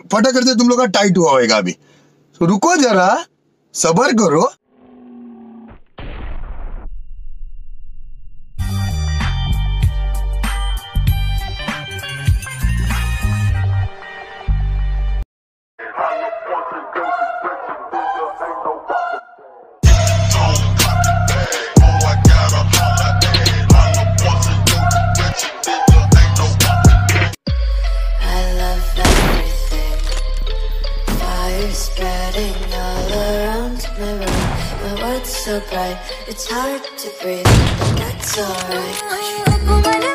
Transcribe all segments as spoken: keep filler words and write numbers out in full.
फटा करते तुम लोग का टाइट हुआ होगा अभी। तो रुको जरा, सबर करो। Spreading all around my room, my world's so bright, it's hard to breathe, but that's alright.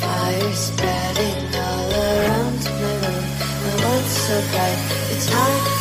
Spreading all around my room, my world's so bright, it's hard